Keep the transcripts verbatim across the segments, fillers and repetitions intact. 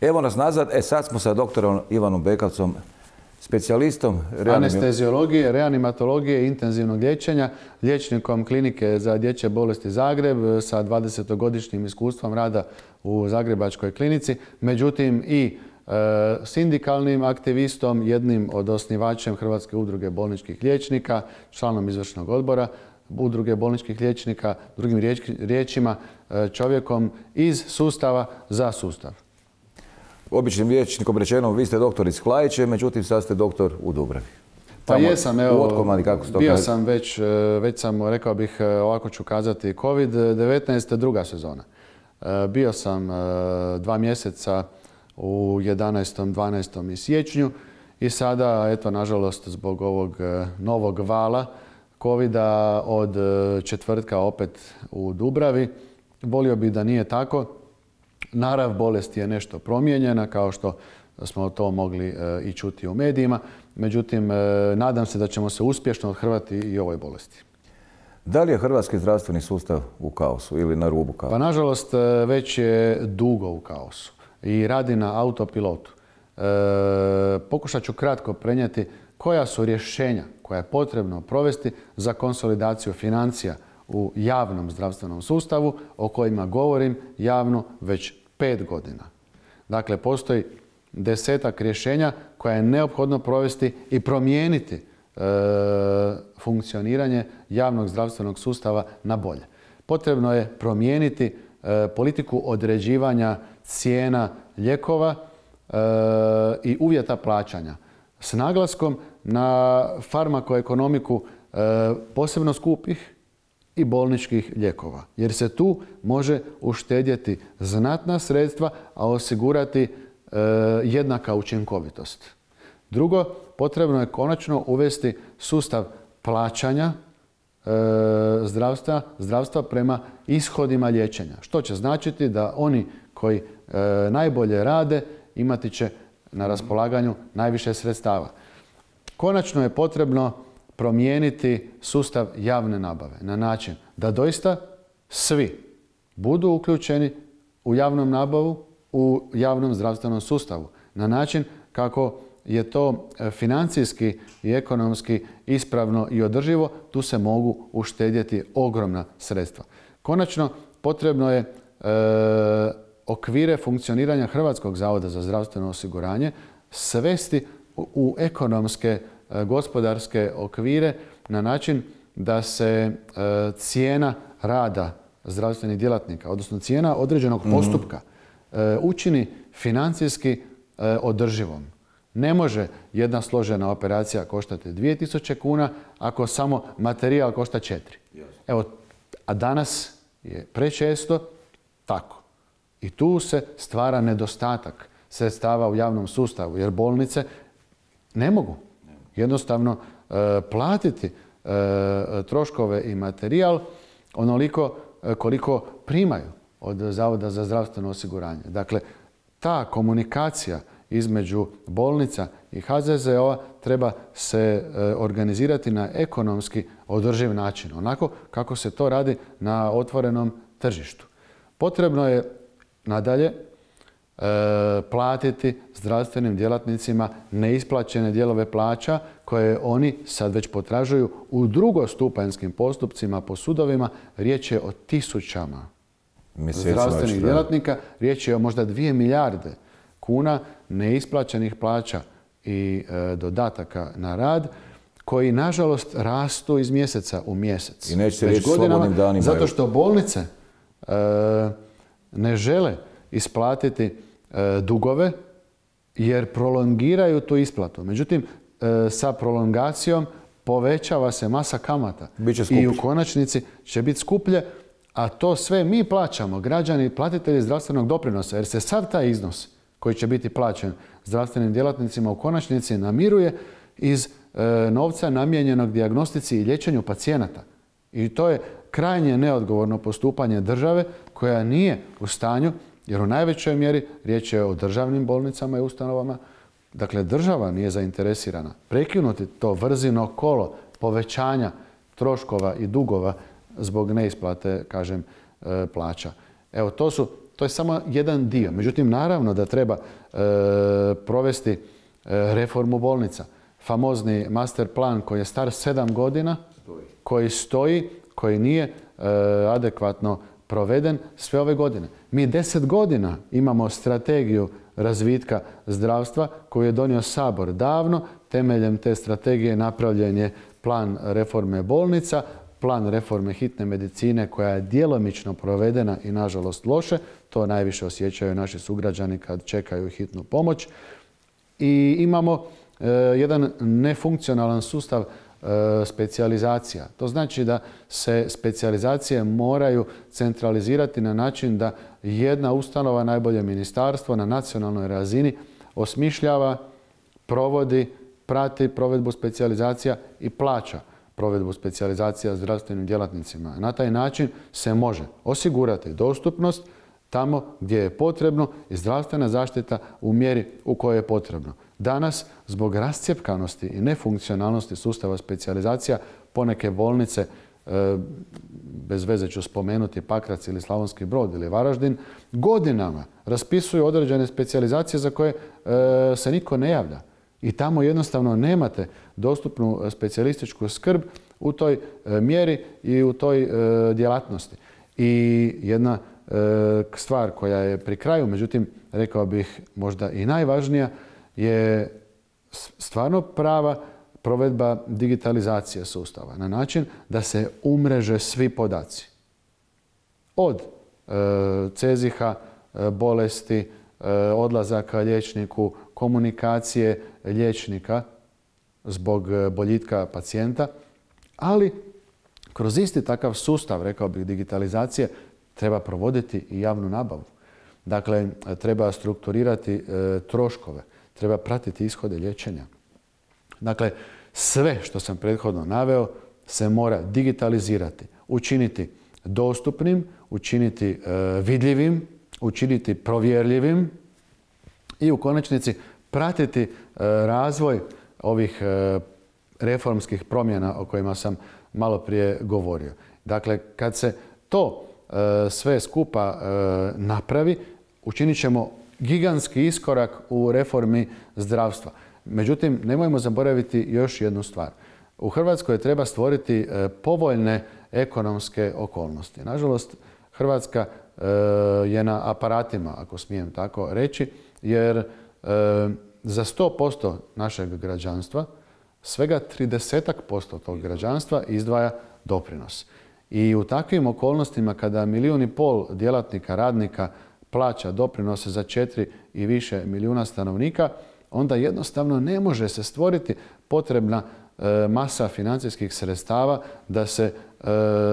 Evo nas nazad, e sad smo sa doktorom Ivanom Bekavcom, specijalistom anesteziologije, reanimatologije i intenzivnog liječenja, liječnikom klinike za dječje bolesti Zagreb sa dvadesetogodišnjim iskustvom rada u Zagrebačkoj klinici, međutim i e, sindikalnim aktivistom, jednim od osnivačem Hrvatske udruge bolničkih liječnika, članom izvršnog odbora udruge bolničkih liječnika, drugim riječ, riječima e, čovjekom iz sustava za sustav. Običnim liječnikom rečeno, vi ste doktor iz Klaiće, međutim sad ste doktor u Dubravi. Pa Tamo, jesam, evo, Otkomani, kako se to bio kaže? sam već, već sam, rekao bih, ovako ću kazati, kovid devetnaest, druga sezona. Bio sam dva mjeseca u jedanaestom, dvanaestom i siječnju i sada, eto, nažalost, zbog ovog novog vala covida od četvrtka opet u Dubravi. Volio bih da nije tako. Narav bolesti je nešto promijenjena, kao što smo to mogli i čuti u medijima. Međutim, nadam se da ćemo se uspješno othrvati i ovoj bolesti. Da li je hrvatski zdravstveni sustav u kaosu ili na rubu kaosa? Pa nažalost već je dugo u kaosu i radi na autopilotu. E, pokušat ću kratko prenijeti koja su rješenja koja je potrebno provesti za konsolidaciju financija u javnom zdravstvenom sustavu o kojima govorim javno već pet godina. Dakle, postoji desetak rješenja koja je neophodno provesti i promijeniti e, funkcioniranje javnog zdravstvenog sustava na bolje. Potrebno je promijeniti e, politiku određivanja cijena lijekova e, i uvjeta plaćanja s naglaskom na farmakoekonomiku e, posebno skupih i bolničkih lijekova, jer se tu može uštedjeti znatna sredstva, a osigurati e, jednaka učinkovitost. Drugo, potrebno je konačno uvesti sustav plaćanja e, zdravstva, zdravstva prema ishodima liječenja, što će značiti da oni koji e, najbolje rade imati će na raspolaganju najviše sredstava. Konačno je potrebno promijeniti sustav javne nabave na način da doista svi budu uključeni u javnom nabavu, u javnom zdravstvenom sustavu. Na način kako je to financijski i ekonomski ispravno i održivo, tu se mogu uštedjeti ogromna sredstva. Konačno, potrebno je e, okvire funkcioniranja Hrvatskog zavoda za zdravstveno osiguranje svesti u, u ekonomske gospodarske okvire na način da se e, cijena rada zdravstvenih djelatnika, odnosno cijena određenog postupka, e, učini financijski e, održivom. Ne može jedna složena operacija koštati dvije tisuće kuna ako samo materijal košta četiri. Evo, a danas je prečesto tako. I tu se stvara nedostatak sredstava u javnom sustavu, jer bolnice ne mogu jednostavno e, platiti e, troškove i materijal onoliko e, koliko primaju od Zavoda za zdravstveno osiguranje. Dakle, ta komunikacija između bolnica i H Z Z O-a treba se e, organizirati na ekonomski održiv način, onako kako se to radi na otvorenom tržištu. Potrebno je nadalje platiti zdravstvenim djelatnicima neisplaćene dijelove plaća koje oni sad već potražuju u drugostupanjskim postupcima po sudovima. Riječ je o tisućama zdravstvenih djelatnika, riječ je o možda dvije milijarde kuna neisplaćenih plaća i e, dodataka na rad koji nažalost rastu iz mjeseca u mjesec. I neće se reći slobodnim danima. Zato što bolnice e, ne žele isplatiti e, dugove jer prolongiraju tu isplatu. Međutim, e, sa prolongacijom povećava se masa kamata i u konačnici će biti skuplje, a to sve mi plaćamo, građani, platitelji zdravstvenog doprinosa, jer se sav taj iznos koji će biti plaćen zdravstvenim djelatnicima u konačnici namiruje iz e, novca namijenjenog dijagnostici i liječenju pacijenata. I to je krajnje neodgovorno postupanje države koja nije u stanju, jer u najvećoj mjeri riječ je o državnim bolnicama i ustanovama. Dakle, država nije zainteresirana prekinuti to vrzino kolo povećanja troškova i dugova zbog neisplate, kažem, plaća. Evo, to su, To je samo jedan dio. Međutim, naravno da treba e, provesti e, reformu bolnica. Famozni master plan koji je star sedam godina, koji stoji, koji nije e, adekvatno proveden sve ove godine. Mi deset godina imamo strategiju razvitka zdravstva koju je donio Sabor davno. Temeljem te strategije napravljen je plan reforme bolnica, plan reforme hitne medicine koja je djelomično provedena i nažalost loše. To najviše osjećaju naši sugrađani kad čekaju hitnu pomoć. I imamo e, jedan nefunkcionalan sustav e, specijalizacija. To znači da se specijalizacije moraju centralizirati na način da jedna ustanova, najbolje ministarstvo na nacionalnoj razini, osmišljava, provodi, prati provedbu specijalizacija i plaća provedbu specijalizacija zdravstvenim djelatnicima. Na taj način se može osigurati dostupnost tamo gdje je potrebno i zdravstvena zaštita u mjeri u kojoj je potrebno. Danas, zbog rascjepkanosti i nefunkcionalnosti sustava specijalizacija, poneke bolnice, e, bez veze ću spomenuti Pakrac ili Slavonski Brod ili Varaždin, godinama raspisuju određene specijalizacije za koje e, se niko ne javlja. I tamo jednostavno nemate dostupnu specijalističku skrb u toj e, mjeri i u toj e, djelatnosti. I jedna e, stvar koja je pri kraju, međutim, rekao bih možda i najvažnija, je stvarno prava provedba digitalizacije sustava na način da se umreže svi podaci. Od e, ceziha, e, bolesti, e, odlazaka liječniku, komunikacije liječnika zbog boljitka pacijenta, ali kroz isti takav sustav, rekao bih, digitalizacije treba provoditi i javnu nabavu. Dakle, treba strukturirati e, troškove, treba pratiti ishode liječenja. Dakle, sve što sam prethodno naveo se mora digitalizirati, učiniti dostupnim, učiniti e, vidljivim, učiniti provjerljivim i u konačnici pratiti e, razvoj ovih e, reformskih promjena o kojima sam malo prije govorio. Dakle, kad se to e, sve skupa e, napravi, učinit ćemo gigantski iskorak u reformi zdravstva. Međutim, nemojmo zaboraviti još jednu stvar. U Hrvatskoj treba stvoriti e, povoljne ekonomske okolnosti. Nažalost, Hrvatska e, je na aparatima, ako smijem tako reći, jer e, za sto posto našeg građanstva svega trideset posto tog građanstva izdvaja doprinos. I u takvim okolnostima kada milijun i pol djelatnika, radnika plaća doprinose za četiri i više milijuna stanovnika, onda jednostavno ne može se stvoriti potrebna e, masa financijskih sredstava da se, e,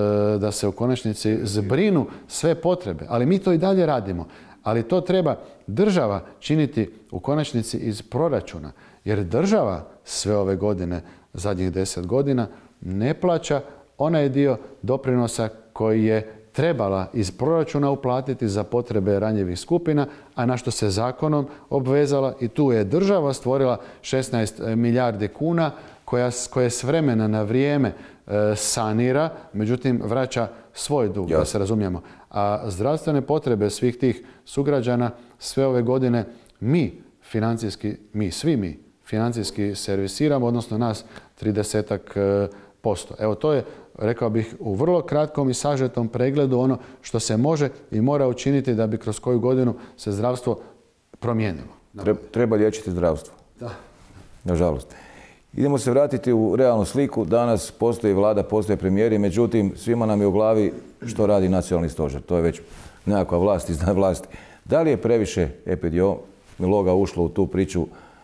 da se u konačnici zbrinu sve potrebe. Ali mi to i dalje radimo. Ali to treba država činiti u konačnici iz proračuna. Jer država sve ove godine, zadnjih deset godina, ne plaća onaj dio doprinosa koji je trebala iz proračuna uplatiti za potrebe ranjivih skupina, a na što se zakonom obvezala i tu je država stvorila šesnaest milijardi kuna koja, koje s vremena na vrijeme e, sanira, međutim vraća svoj dug, ja. da se razumijemo. A zdravstvene potrebe svih tih sugrađana sve ove godine mi financijski, mi, svi mi financijski servisiramo, odnosno nas trideset posto. Evo to je, rekao bih, u vrlo kratkom i sažetom pregledu ono što se može i mora učiniti da bi kroz koju godinu se zdravstvo promijenilo. Treba liječiti zdravstvo. Da. Nažalost. Idemo se vratiti u realnu sliku. Danas postoji vlada, postoje premijeri, međutim svima nam je u glavi što radi nacionalni stožer. To je već nekakva vlast iznad vlasti. Da li je previše epidemiologa ušlo u tu priču?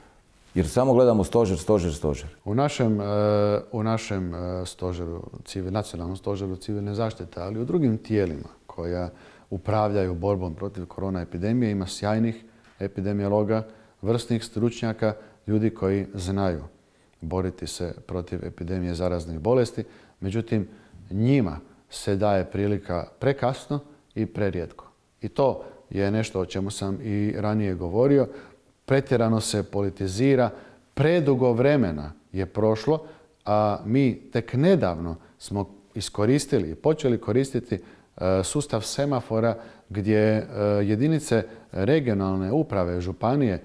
Jer samo gledamo stožer, stožer, stožer. U našem, u našem stožeru, nacionalnom stožeru civilne zaštite, ali i u drugim tijelima koja upravljaju borbom protiv korona epidemije ima sjajnih epidemiologa, vrsnih stručnjaka, ljudi koji znaju boriti se protiv epidemije zaraznih bolesti. Međutim, njima se daje prilika prekasno i prerijetko. I to je nešto o čemu sam i ranije govorio. Pretjerano se politizira, predugo vremena je prošlo, a mi tek nedavno smo iskoristili i počeli koristiti sustav semafora gdje jedinice regionalne uprave, županije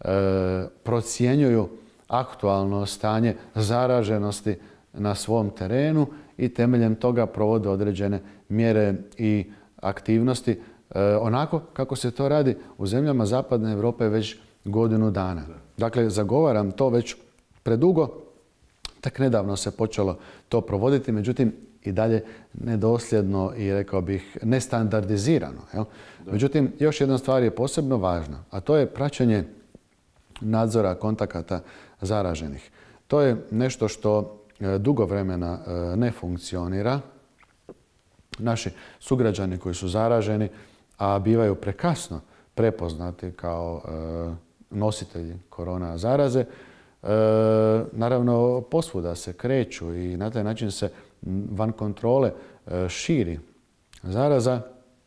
procjenjuju aktualno stanje zaraženosti na svom terenu i temeljem toga provode određene mjere i aktivnosti onako kako se to radi u zemljama Zapadne Europe već godinu dana. Dakle, zagovaram to već predugo, tek nedavno se počelo to provoditi, međutim i dalje nedosljedno i rekao bih nestandardizirano. Jel? Međutim, još jedna stvar je posebno važna, a to je praćenje nadzora kontakata zaraženih. To je nešto što dugo vremena ne funkcionira. Naši sugrađani koji su zaraženi, a bivaju prekasno prepoznati kao nositelji korona zaraze, naravno posvuda se kreću i na taj način se van kontrole širi zaraza,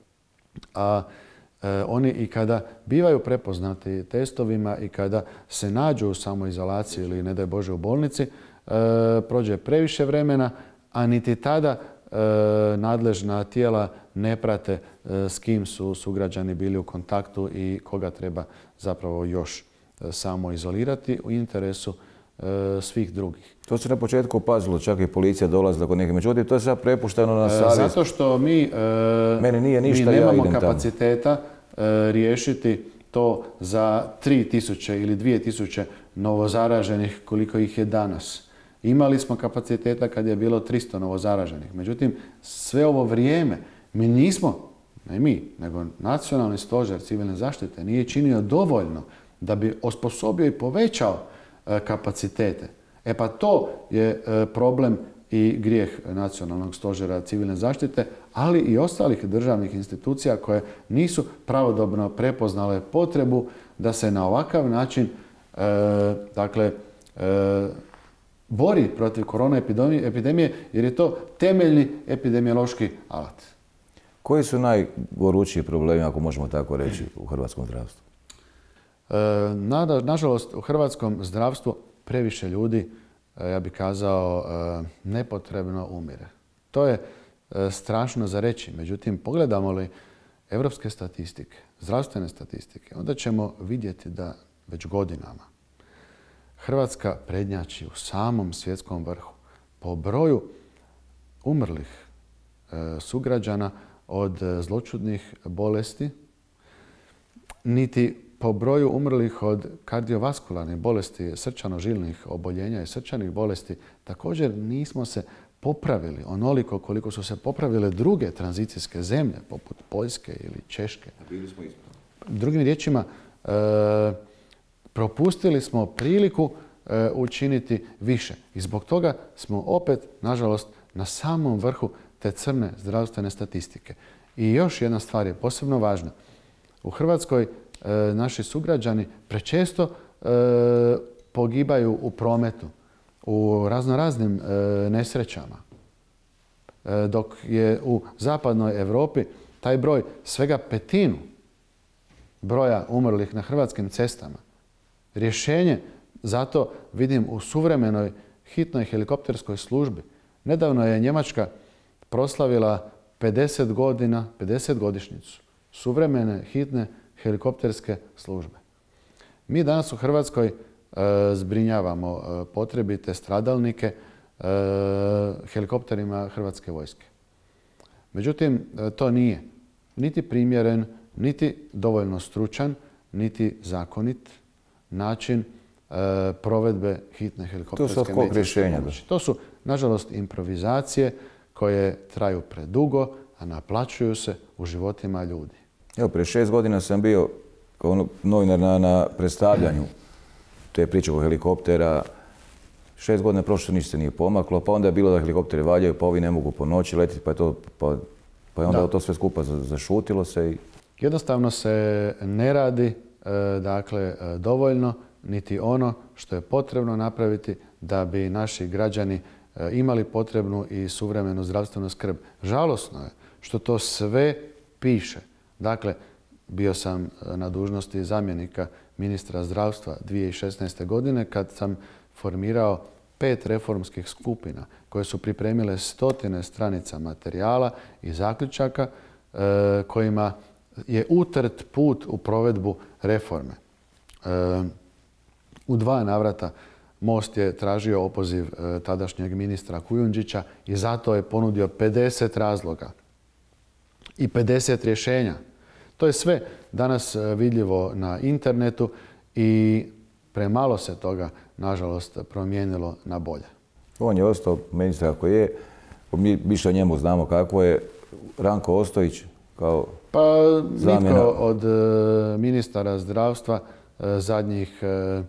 a oni i kada bivaju prepoznati testovima i kada se nađu u samoizolaciji ili ne daj Bože u bolnici, prođe previše vremena, a niti tada nadležna tijela ne prate s kim su sugrađani bili u kontaktu i koga treba zapravo još samo izolirati u interesu svih drugih. To se na početku opazilo, čak i policija dolazila kod nekih. Međutim, to je sad prepušteno na savjest. Zato što mi, Meni nije ništa, mi nemamo ja idem kapaciteta tamo. riješiti to za tri tisuće ili dvije tisuće novozaraženih koliko ih je danas. Imali smo kapaciteta kad je bilo tristo novozaraženih. Međutim, sve ovo vrijeme mi nismo, ne mi, nego Nacionalni stožer civilne zaštite nije činio dovoljno da bi osposobio i povećao kapacitete. E pa to je problem i grijeh Nacionalnog stožera civilne zaštite, ali i ostalih državnih institucija koje nisu pravodobno prepoznale potrebu da se na ovakav način e, dakle, e, bori protiv korona epidemije, jer je to temeljni epidemiološki alat. Koji su najgoručiji problemi, ako možemo tako reći, u hrvatskom zdravstvu? E, na, nažalost, u hrvatskom zdravstvu previše ljudi, ja bih kazao, nepotrebno umire. To je strašno za reći. Međutim, pogledamo li evropske statistike, zdravstvene statistike, onda ćemo vidjeti da već godinama Hrvatska prednjači u samom svjetskom vrhu po broju umrlih sugrađana od zloćudnih bolesti, niti po broju umrlih od kardiovaskularnih bolesti, srčano-žilnih oboljenja i srčanih bolesti. Također nismo se popravili onoliko koliko su se popravile druge tranzicijske zemlje, poput Poljske ili Češke. Bili smo ispred. Drugim riječima, e, propustili smo priliku e, učiniti više. I zbog toga smo opet, nažalost, na samom vrhu te crne zdravstvene statistike. I još jedna stvar je posebno važna. U Hrvatskoj e, naši sugrađani prečesto e, pogibaju u prometu, u raznoraznim e, nesrećama. E, dok je u zapadnoj Europi taj broj svega petinu broja umrlih na hrvatskim cestama. Rješenje zato vidim u suvremenoj hitnoj helikopterskoj službi. Nedavno je Njemačka proslavila pedeset godina, pedeset godišnjicu suvremene hitne helikopterske službe. Mi danas u Hrvatskoj e, zbrinjavamo e, potrebite stradalnike e, helikopterima Hrvatske vojske. Međutim, e, to nije niti primjeren, niti dovoljno stručan, niti zakonit način e, provedbe hitne helikopterske medicinske pomoći. To su, nažalost, improvizacije koje traju predugo, a naplaćuju se u životima ljudi. Evo, prije šest godina sam bio kao novinar na, na predstavljanju te priče o helikoptera. Šest godina prošlo ništa se nije pomaklo, pa onda je bilo da helikopteri valjaju, pa ovi ne mogu po noći letiti, pa je, to, pa, pa je onda da. to sve skupa zašutilo se. I... Jednostavno se ne radi e, dakle, dovoljno, niti ono što je potrebno napraviti da bi naši građani e, imali potrebnu i suvremenu zdravstvenu skrb. Žalosno je što to sve piše. Dakle, bio sam na dužnosti zamjenika ministra zdravstva dvije tisuće šesnaeste. godine kad sam formirao pet reformskih skupina koje su pripremile stotine stranica materijala i zaključaka e, kojima je utrt put u provedbu reforme. U dva navrata Most je tražio opoziv tadašnjeg ministra Kujundžića i zato je ponudio pedeset razloga i pedeset rješenja. To je sve danas vidljivo na internetu i premalo se toga, nažalost, promijenilo na bolje. On je ostao ministar kako je. Mi više o njemu znamo kako je. Ranko Ostojić kao Pa zamjena. nitko od ministara zdravstva zadnjih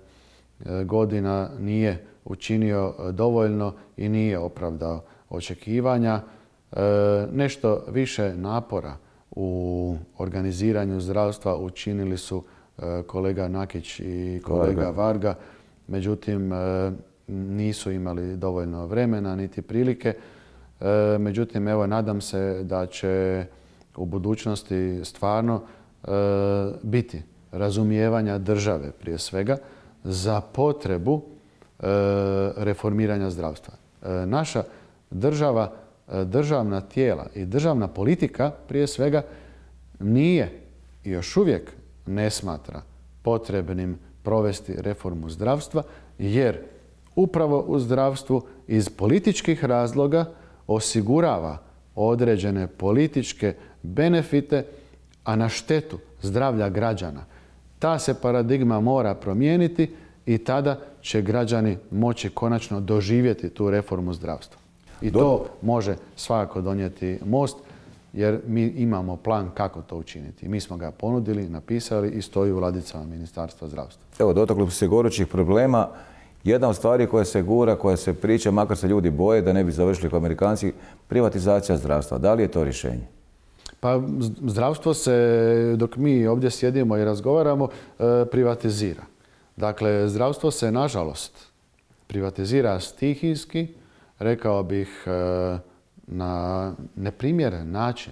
godina nije učinio dovoljno i nije opravdao očekivanja. Nešto više napora u organiziranju zdravstva učinili su kolega Nakić i kolega Varga. Varga. Međutim, nisu imali dovoljno vremena niti prilike. Međutim, evo, nadam se da će u budućnosti stvarno biti razumijevanja države prije svega za potrebu reformiranja zdravstva. Naša država, državna tijela i državna politika prije svega nije i još uvijek ne smatra potrebnim provesti reformu zdravstva jer upravo u zdravstvu iz političkih razloga osigurava određene političke benefite, a na štetu zdravlja građana. Ta se paradigma mora promijeniti i tada će građani moći konačno doživjeti tu reformu zdravstva. I to može svakako donijeti Most, jer mi imamo plan kako to učiniti. Mi smo ga ponudili, napisali i stoji u ladicama Ministarstva zdravstva. Evo, dotakli se gorućih problema. Jedna od stvari koja se gura, koja se priča, makar se ljudi boje da ne bi završili kao Amerikanci, privatizacija zdravstva. Da li je to rješenje? Pa zdravstvo se, dok mi ovdje sjedimo i razgovaramo, privatizira. Dakle, zdravstvo se, nažalost, privatizira stihijski, rekao bih, na neprimjeren način.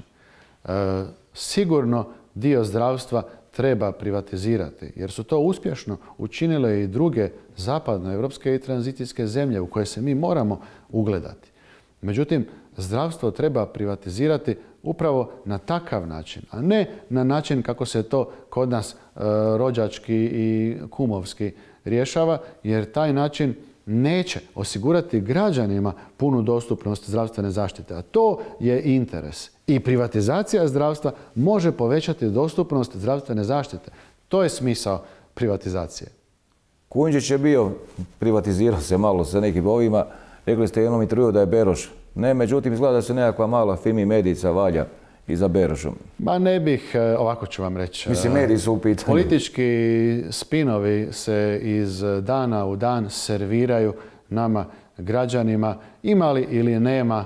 Sigurno dio zdravstva treba privatizirati, jer su to uspješno učinile i druge zapadnoevropske i tranzicijske zemlje u koje se mi moramo ugledati. Međutim, zdravstvo treba privatizirati upravo na takav način, a ne na način kako se to kod nas rođački i kumovski rješava, jer taj način neće osigurati građanima punu dostupnost zdravstvene zaštite. A to je interes. I privatizacija zdravstva može povećati dostupnost zdravstvene zaštite. To je smisao privatizacije. Kujundžić je bio, privatizirao se malo sa nekim ovima. Rekli ste jednom intervjuu da je Beroš. Ne, međutim, izgleda da se nekakva mala Fimi Medica valja i za Berošom. Ma ne bih, ovako ću vam reći. Mislim, mediji su u pitanju. Politički spinovi se iz dana u dan serviraju nama, građanima. Ima li ili nema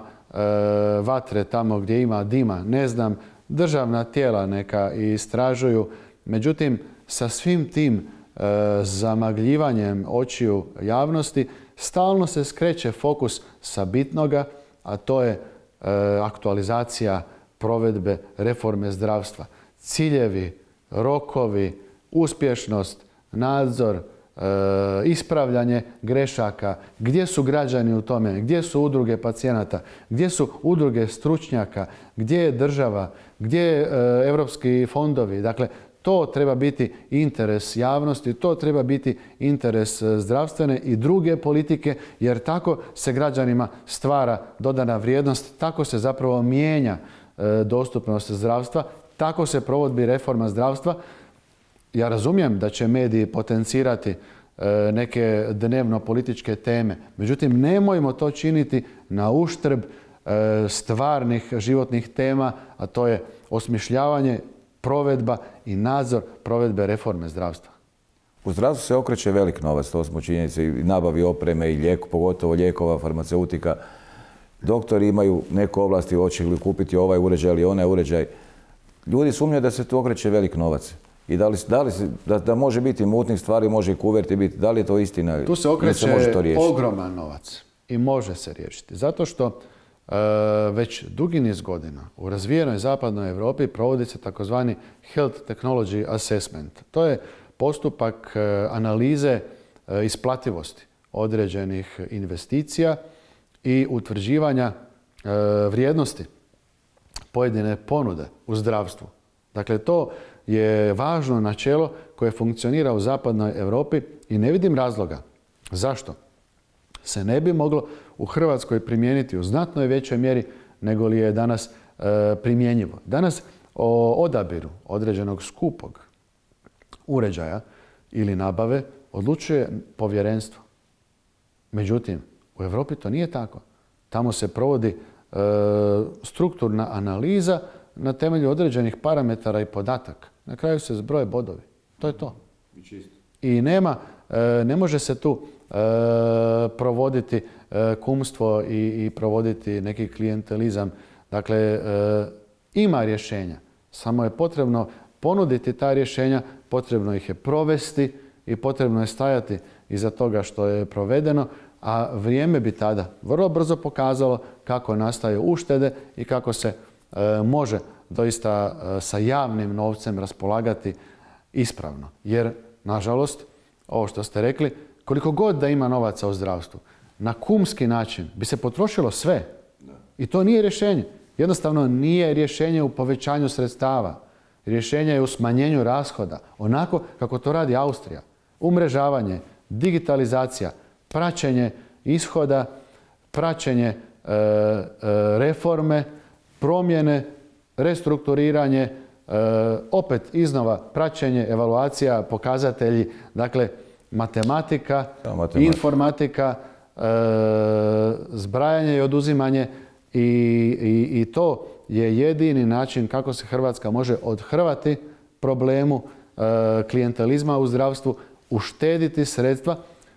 vatre tamo gdje ima dima, ne znam. Državna tijela neka istražuju. Međutim, sa svim tim zamagljivanjem očiju javnosti stalno se skreće fokus sa bitnoga, a to je aktualizacija provedbe reforme zdravstva. Ciljevi, rokovi, uspješnost, nadzor, ispravljanje grešaka, gdje su građani u tome, gdje su udruge pacijenata, gdje su udruge stručnjaka, gdje je država, gdje je europski fondovi. Dakle, to treba biti interes javnosti, to treba biti interes zdravstvene i druge politike, jer tako se građanima stvara dodana vrijednost, tako se zapravo mijenja dostupnost zdravstva, tako se provodi reforma zdravstva. Ja razumijem da će mediji potencirati neke dnevno političke teme, međutim nemojmo to činiti na uštrb stvarnih životnih tema, a to je osmišljavanje, provedba i nadzor provedbe reforme zdravstva. U zdravstvu se okreće velik novac, to smo činjenice, i nabavi opreme i lijek, pogotovo lijekova, farmaceutika. Doktori imaju neko ovlasti, hoće li kupiti ovaj uređaj ili onaj uređaj. Ljudi sumnjaju da se tu okreće velik novac. I da li, da, li, da, da može biti mutnih stvari, može i kuverti biti. Da li je to istina? Tu se okreće ogroman novac i može se riješiti. Zato što e, već dugi niz godina u razvijenoj zapadnoj Europi provodi se takozvani Health Technology Assessment. To je postupak e, analize e, isplativosti određenih investicija i utvrđivanja e, vrijednosti pojedine ponude u zdravstvu. Dakle, to je važno načelo koje funkcionira u zapadnoj Europi i ne vidim razloga zašto se ne bi moglo u Hrvatskoj primijeniti u znatnoj većoj mjeri nego li je danas e, primjenjivo. Danas o odabiru određenog skupog uređaja ili nabave odlučuje povjerenstvo. Međutim, u Europi to nije tako. Tamo se provodi e, strukturna analiza na temelju određenih parametara i podataka. Na kraju se zbroje bodovi. To je to. I nema, e, ne može se tu e, provoditi e, kumstvo i, i provoditi neki klijentelizam. Dakle, e, ima rješenja. Samo je potrebno ponuditi ta rješenja, potrebno ih je provesti i potrebno je stajati iza toga što je provedeno, a vrijeme bi tada vrlo brzo pokazalo kako nastaju uštede i kako se e, može doista e, sa javnim novcem raspolagati ispravno. Jer, nažalost, ovo što ste rekli, koliko god da ima novaca u zdravstvu, na kumski način bi se potrošilo sve. I to nije rješenje. Jednostavno nije rješenje u povećanju sredstava. Rješenje je u smanjenju rashoda. Onako kako to radi Austrija. Umrežavanje, digitalizacija, praćenje ishoda, praćenje e, e, reforme, promjene, restrukturiranje, e, opet iznova praćenje, evaluacija, pokazatelji, dakle matematika, ja, matematika. informatika, e, zbrajanje i oduzimanje i, i, i to je jedini način kako se Hrvatska može odhrvati problemu e, klijentelizma u zdravstvu, uštediti sredstva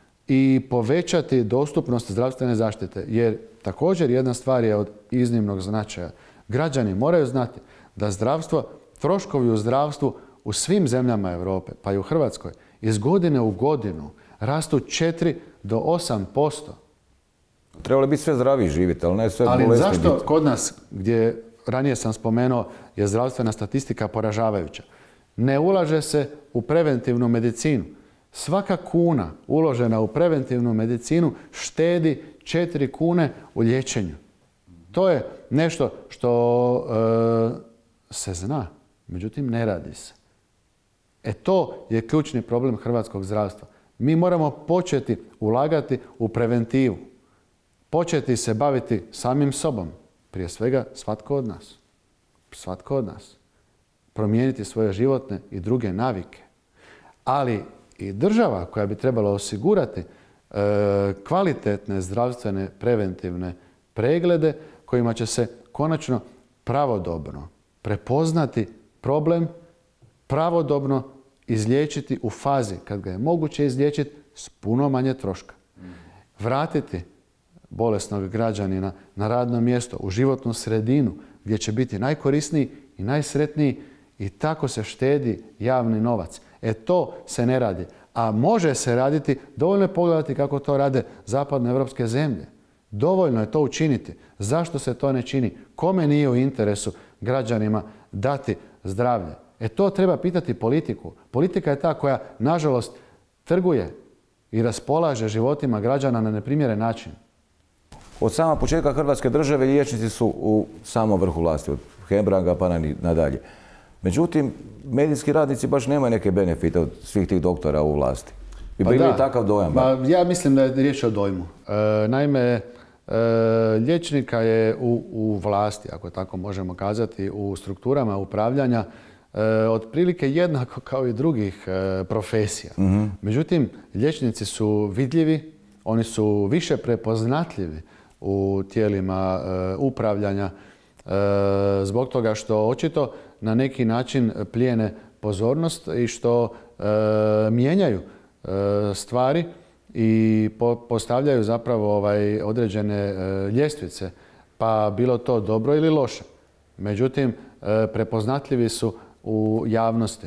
i povećati dostupnost zdravstvene zaštite. Jer također jedna stvar je od iznimnog značaja. Građani moraju znati da zdravstvo, troškovi u zdravstvu u svim zemljama Europe, pa i u Hrvatskoj, iz godine u godinu rastu četiri do osam posto. Trebalo biti sve zdraviji živjeti, ali ne sve bolesni biti. Ali zašto kod nas, gdje ranije sam spomenuo, je zdravstvena statistika poražavajuća? Ne ulaže se u preventivnu medicinu. Svaka kuna uložena u preventivnu medicinu štedi četiri kune u liječenju. To je nešto što e, se zna, međutim ne radi se. E to je ključni problem hrvatskog zdravstva. Mi moramo početi ulagati u preventivu. Početi se baviti samim sobom. Prije svega svatko od nas. Svatko od nas. Promijeniti svoje životne i druge navike. Ali i država koja bi trebala osigurati e, kvalitetne zdravstvene preventivne preglede kojima će se konačno pravodobno prepoznati problem, pravodobno izliječiti u fazi kad ga je moguće izliječiti s puno manje troška. Vratiti bolesnog građanina na radno mjesto, u životnu sredinu gdje će biti najkorisniji i najsretniji i tako se štedi javni novac. E to se ne radi. A može se raditi, dovoljno je pogledati kako to rade zapadnoevropske zemlje. Dovoljno je to učiniti. Zašto se to ne čini? Kome nije u interesu građanima dati zdravlje? E to treba pitati politiku. Politika je ta koja, nažalost, trguje i raspolaže životima građana na neprimjeren način. Od sama početka Hrvatske države liječnici su u samom vrhu vlasti, od Hebranga pa nadalje. Međutim, medijski radnici baš nemaju neke benefite od svih tih doktora u vlasti. I bili pa takav dojam? Pa ja mislim da je riječ o dojmu. E, naime, e, liječnika je u, u vlasti, ako tako možemo kazati, u strukturama upravljanja e, otprilike jednako kao i drugih e, profesija. Mm-hmm. Međutim, liječnici su vidljivi, oni su više prepoznatljivi u tijelima e, upravljanja e, zbog toga što očito na neki način plijene pozornost i što e, mijenjaju e, stvari i po, postavljaju zapravo ovaj, određene e, ljestvice, pa bilo to dobro ili loše. Međutim, e, prepoznatljivi su u javnosti.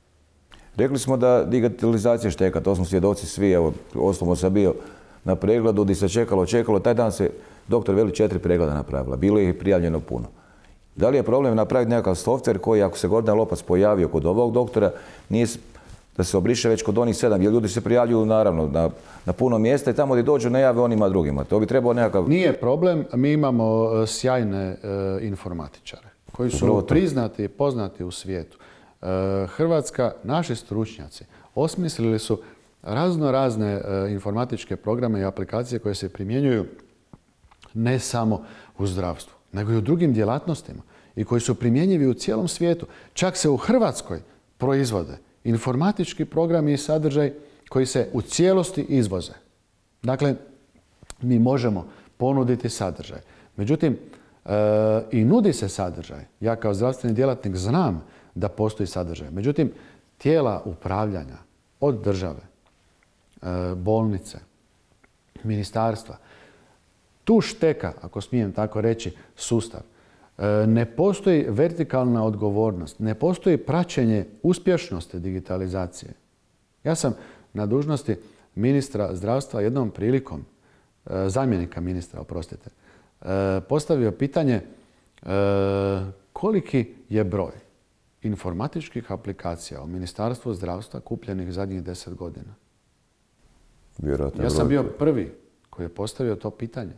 Rekli smo da digitalizacija šteka, to smo svjedoci svi, evo, osnovno sam bio na pregledu gdje se čekalo, čekalo, taj dan se doktor veli četiri pregleda napravila, bilo je prijavljeno puno. Da li je problem napraviti nekakav softver koji, ako se Gordan Lopac pojavio kod ovog doktora, nije da se obriše već kod onih sedam, jer ljudi se prijavljuju naravno na, na puno mjesta i tamo gdje dođu ne jave onima drugima. To bi trebao nekakav... Nije problem, mi imamo sjajne e, informatičare. koji su priznati i poznati u svijetu. Hrvatska, naši stručnjaci, osmislili su razno razne informatičke programe i aplikacije koje se primjenjuju ne samo u zdravstvu, nego i u drugim djelatnostima i koji su primjenjivi u cijelom svijetu. Čak se u Hrvatskoj proizvode informatički programi i sadržaj koji se u cijelosti izvoze. Dakle, mi možemo ponuditi sadržaj. Međutim, e, i nudi se sadržaj. Ja kao zdravstveni djelatnik znam da postoji sadržaj. Međutim, tijela upravljanja od države, e, bolnice, ministarstva, tu šteka, ako smijem tako reći, sustav. E, ne postoji vertikalna odgovornost, ne postoji praćenje uspješnosti digitalizacije. Ja sam na dužnosti ministra zdravstva jednom prilikom, e, zamjenika ministra, oprostite, e, postavio pitanje e, koliki je broj informatičkih aplikacija u Ministarstvu zdravstva kupljenih zadnjih deset godina. Vjerojatno ja sam bio prvi koji je postavio to pitanje.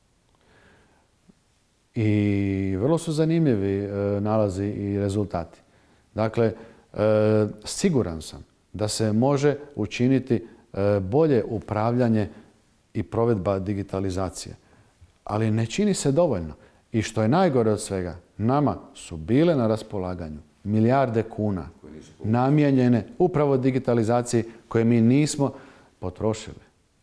I vrlo su zanimljivi e, nalazi i rezultati. Dakle, e, siguran sam da se može učiniti e, bolje upravljanje i provedba digitalizacije. Ali ne čini se dovoljno. I što je najgore od svega, nama su bile na raspolaganju milijarde kuna namijenjene upravo digitalizaciji koje mi nismo potrošili.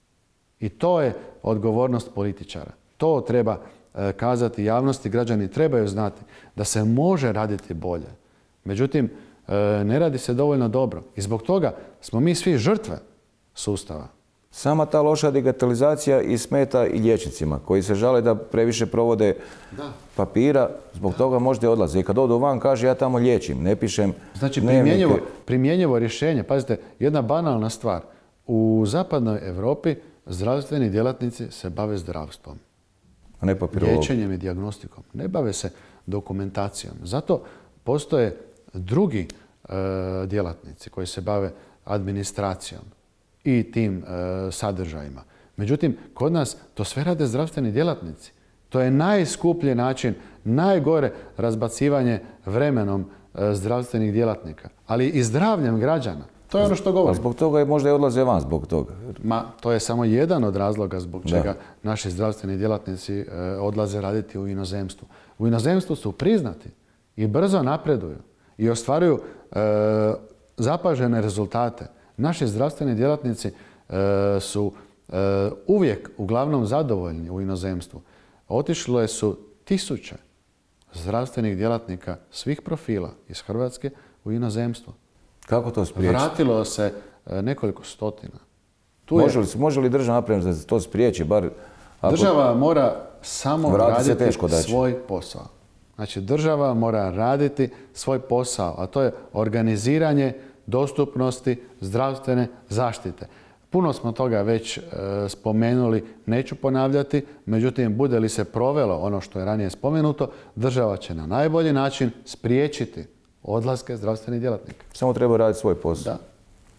I to je odgovornost političara. To treba e, kazati javnosti, građani trebaju znati da se može raditi bolje. Međutim, e, ne radi se dovoljno dobro. I zbog toga smo mi svi žrtve sustava. Sama ta loša digitalizacija i smeta i liječnicima koji se žale da previše provode da. papira, zbog da. toga možda odlaze. I kad odu van kaže ja tamo liječim, ne pišem. Znači primjenjivo, primjenjivo rješenje. Pazite, jedna banalna stvar. U zapadnoj Europi zdravstveni djelatnici se bave zdravstvom. A ne papirologom. Liječenjem i dijagnostikom. Ne bave se dokumentacijom. Zato postoje drugi e, djelatnici koji se bave administracijom i tim e, sadržajima. Međutim, kod nas to sve rade zdravstveni djelatnici. To je najskuplji način, najgore razbacivanje vremenom e, zdravstvenih djelatnika, ali i zdravljem građana. To je ono što govorim. A zbog toga je možda i odlaze van zbog toga. Ma, to je samo jedan od razloga zbog čega da. naši zdravstveni djelatnici e, odlaze raditi u inozemstvu. U inozemstvu su priznati i brzo napreduju i ostvaruju e, zapažene rezultate. Naši zdravstveni djelatnici e, su e, uvijek uglavnom zadovoljni u inozemstvu. Otišle su tisuće zdravstvenih djelatnika svih profila iz Hrvatske u inozemstvo. Kako to spriječiti? Vratilo se e, nekoliko stotina. Tu može, li, može li država napraviti da se to spriječi? Bar ako... Država mora samo raditi teško svoj posao. Znači država mora raditi svoj posao, a to je organiziranje dostupnosti zdravstvene zaštite. Puno smo toga već e, spomenuli, neću ponavljati, međutim, bude li se provelo ono što je ranije spomenuto, država će na najbolji način spriječiti odlaske zdravstvenih djelatnika. Samo treba raditi svoj posao. Da.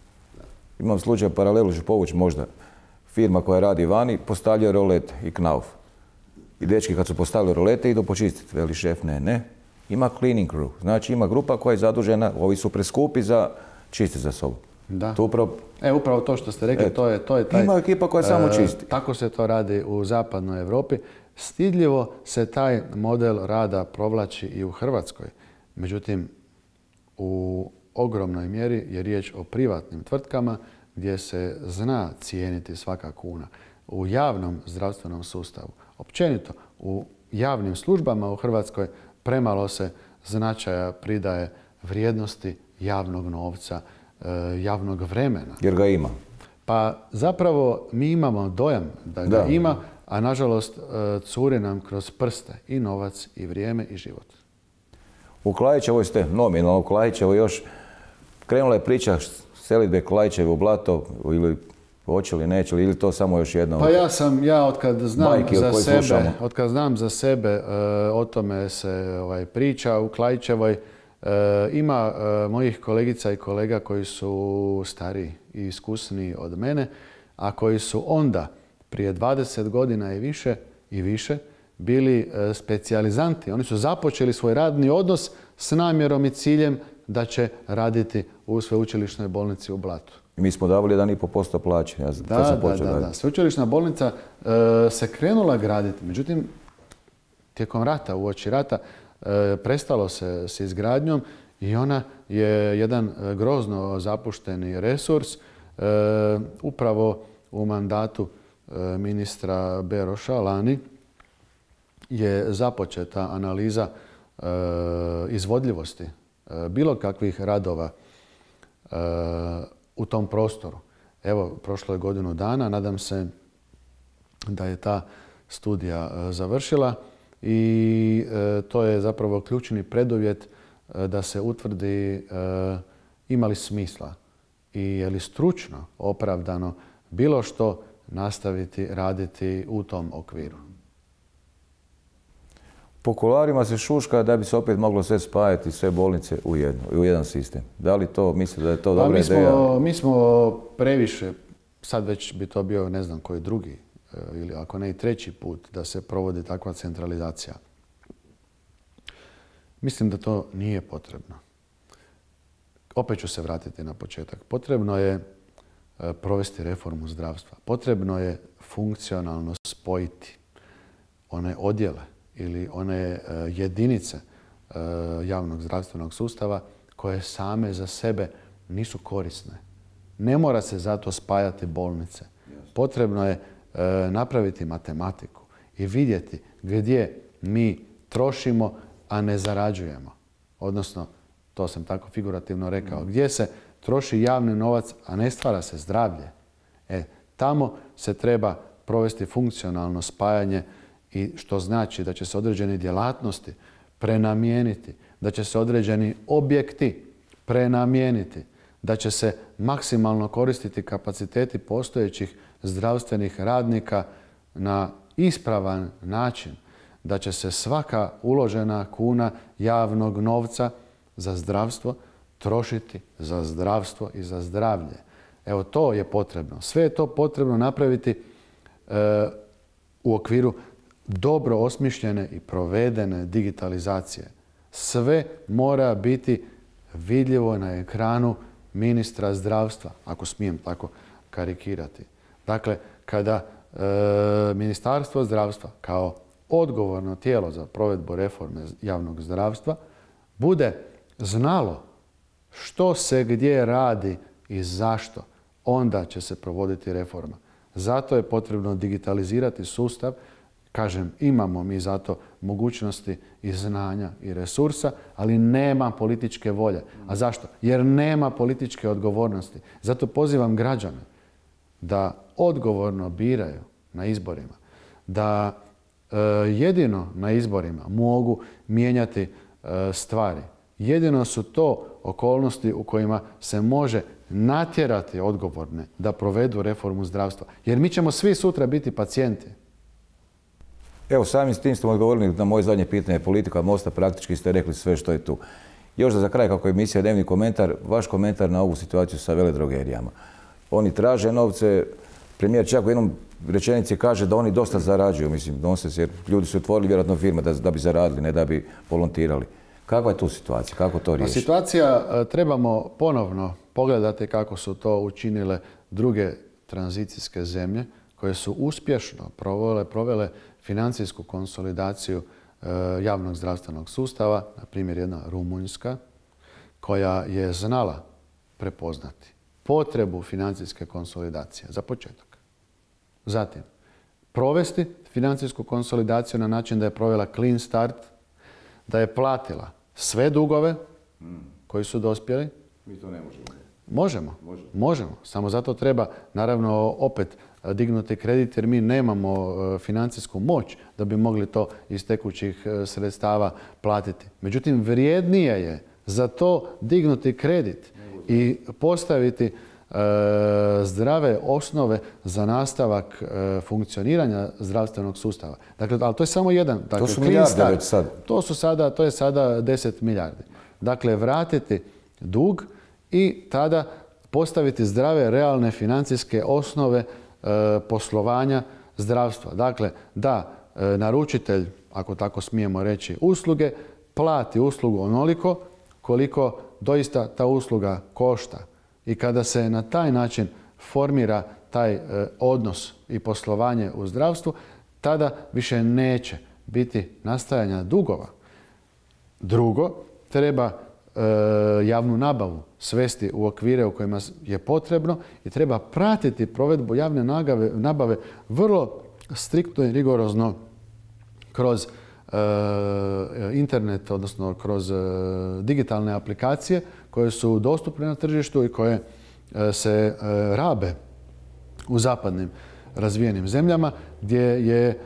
Imam slučaj, paralelu ću povući možda. Firma koja radi vani postavlja rolete i knauf. I dečki kad su postavili rolete idu počistiti. Veli šef, ne, ne. Ima cleaning crew. Znači ima grupa koja je zadužena, ovi su preskupi za čisti za sobu. Da. To upravo... E, upravo to što ste rekli, e, to je, to je taj... Ima ekipa koja samo čisti. E, tako se to radi u zapadnoj Europi. Stidljivo se taj model rada provlači i u Hrvatskoj. Međutim, u ogromnoj mjeri je riječ o privatnim tvrtkama gdje se zna cijeniti svaka kuna. U javnom zdravstvenom sustavu, općenito u javnim službama u Hrvatskoj premalo se značaja pridaje vrijednosti javnog novca, javnog vremena. Jer ga ima. Pa zapravo mi imamo dojam da ga da. ima, a nažalost curi nam kroz prste i novac, i vrijeme, i život. U Klaićevoj ste, nominalno u Klaićevoj još krenula je priča selidbe Klaićeve u Blato, ili hoće li, neće li, ili to samo još jedno? Pa ja sam, ja otkad znam za sebe, otkad znam za sebe, o tome se ovaj, priča u Klaićevoj. E, ima e, mojih kolegica i kolega koji su stariji i iskusniji od mene, a koji su onda, prije dvadeset godina i više, i više bili specijalizanti. Oni su započeli svoj radni odnos s namjerom i ciljem da će raditi u sveučilišnoj bolnici u Blatu. I mi smo davali jedan i po posto plaće. Ja da, sam da, da, da. Sveučilišna bolnica e, se krenula graditi. Međutim, tijekom rata, uoči rata, e, prestalo se s izgradnjom i ona je jedan grozno zapušteni resurs. E, upravo u mandatu e, ministra Beroša lani je započeta analiza e, izvodljivosti e, bilo kakvih radova e, u tom prostoru. Evo, prošlo je godinu dana, nadam se da je ta studija e, završila i e, to je zapravo ključni preduvjet e, da se utvrdi e, ima li smisla i je li stručno opravdano bilo što nastaviti raditi u tom okviru. Po kuloarima se šuška da bi se opet moglo sve spajati, sve bolnice u, jedno, u jedan sistem. Da li to mislite da je to dobra mi smo, ideja? Mi smo previše, sad već bi to bio ne znam koji drugi, ili ako ne i treći put da se provodi takva centralizacija. Mislim da to nije potrebno. Opet ću se vratiti na početak. Potrebno je provesti reformu zdravstva. Potrebno je funkcionalno spojiti one odjele ili one jedinice javnog zdravstvenog sustava koje same za sebe nisu korisne. Ne mora se zato spajati bolnice. Potrebno je napraviti matematiku i vidjeti gdje mi trošimo, a ne zarađujemo. Odnosno, to sam tako figurativno rekao, gdje se troši javni novac, a ne stvara se zdravlje. E, tamo se treba provesti funkcionalno spajanje i što znači da će se određene djelatnosti prenamijeniti, da će se određeni objekti prenamijeniti, da će se maksimalno koristiti kapaciteti postojećih zdravstvenih radnika na ispravan način, da će se svaka uložena kuna javnog novca za zdravstvo trošiti za zdravstvo i za zdravlje. Evo, to je potrebno. Sve je to potrebno napraviti e, u okviru dobro osmišljene i provedene digitalizacije. Sve mora biti vidljivo na ekranu ministra zdravstva, ako smijem tako karikirati. Dakle, kada e, Ministarstvo zdravstva kao odgovorno tijelo za provedbu reforme javnog zdravstva bude znalo što se gdje radi i zašto, onda će se provoditi reforma. Zato je potrebno digitalizirati sustav. Kažem, imamo mi zato mogućnosti i znanja i resursa, ali nema političke volje. A zašto? Jer nema političke odgovornosti. Zato pozivam građane da odgovorno biraju na izborima, da e, jedino na izborima mogu mijenjati e, stvari. Jedino su to okolnosti u kojima se može natjerati odgovorne da provedu reformu zdravstva. Jer mi ćemo svi sutra biti pacijenti. Evo, samim s tim ste odgovorili na moje zadnje pitanje. Politika Mosta, praktički ste rekli sve što je tu. Još da za kraj, kako je emisija Dnevni komentar, vaš komentar na ovu situaciju sa veledrogerijama. Oni traže novce, premijer čak u jednom rečenici kaže da oni dosta zarađuju. Mislim, donose, jer ljudi su otvorili vjerojatno firme da, da bi zaradili, ne da bi volontirali. Kakva je tu situacija? Kako to riješiti? Situacija trebamo ponovno pogledati kako su to učinile druge tranzicijske zemlje koje su uspješno provele, provele financijsku konsolidaciju e, javnog zdravstvenog sustava, na primjer jedna Rumunjska, koja je znala prepoznati potrebu financijske konsolidacije za početak. Zatim, provesti financijsku konsolidaciju na način da je provela clean start, da je platila sve dugove koji su dospjeli. Mi to ne možemo. Možemo, možemo. Možemo. Samo zato treba, naravno, opet dignuti kredit jer mi nemamo financijsku moć da bi mogli to iz tekućih sredstava platiti. Međutim, vrijednije je za to dignuti kredit i postaviti e, zdrave osnove za nastavak e, funkcioniranja zdravstvenog sustava. Dakle, ali to je samo jedan. Dakle, to su milijarde već sad. To su sada, to je sada deset milijardi. Dakle, vratiti dug i tada postaviti zdrave, realne financijske osnove e, poslovanja zdravstva. Dakle, da e, naručitelj ako tako smijemo reći, usluge, plati uslugu onoliko koliko doista ta usluga košta. I kada se na taj način formira taj e, odnos i poslovanje u zdravstvu, tada više neće biti nastajanja dugova. Drugo, treba e, javnu nabavu svesti u okvire u kojima je potrebno i treba pratiti provedbu javne nabave, nabave vrlo striktno i rigorozno kroz e, internet, odnosno kroz e, digitalne aplikacije koje su dostupne na tržištu i koje e, se e, rabe u zapadnim razvijenim zemljama gdje je e,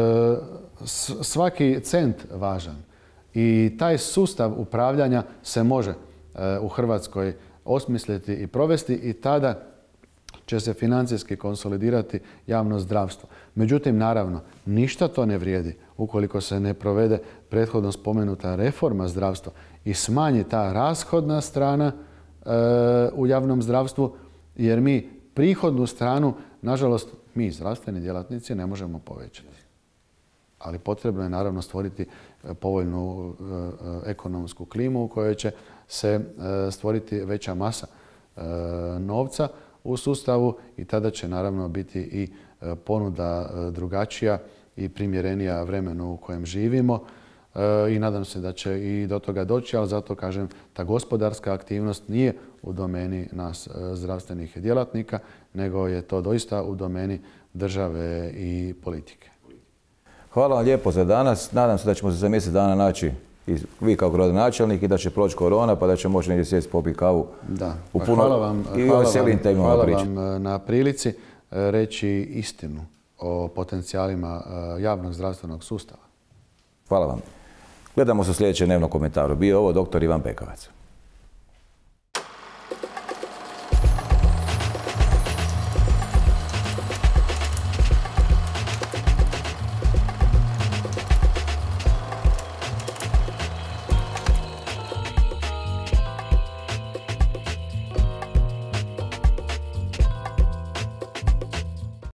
svaki cent važan. I taj sustav upravljanja se može e, u Hrvatskoj osmisliti i provesti i tada će se financijski konsolidirati javno zdravstvo. Međutim, naravno, ništa to ne vrijedi ukoliko se ne provede prethodno spomenuta reforma zdravstva i smanji ta rashodna strana e, u javnom zdravstvu, jer mi prihodnu stranu, nažalost, mi zdravstveni djelatnici ne možemo povećati. Ali potrebno je naravno stvoriti povoljnu e, ekonomsku klimu u kojoj će se e, stvoriti veća masa e, novca u sustavu i tada će naravno biti i e, ponuda e, drugačija i primjerenija vremenu u kojem živimo e, i nadam se da će i do toga doći, ali zato kažem, ta gospodarska aktivnost nije u domeni nas e, zdravstvenih djelatnika, nego je to doista u domeni države i politike. Hvala vam lijepo za danas. Nadam se da ćemo se za mjesec dana naći i vi kao gradonačelnik i da će proći korona pa da će moći negdje sjesti popiti kavu. Da. U puno... Hvala vam, I hvala veselim vam, hvala priča. vam na prilici reći istinu o potencijalima javnog zdravstvenog sustava. Hvala vam. Gledamo se u sljedećem dnevnom komentaru. Bio je ovo doktor Ivan Bekavac.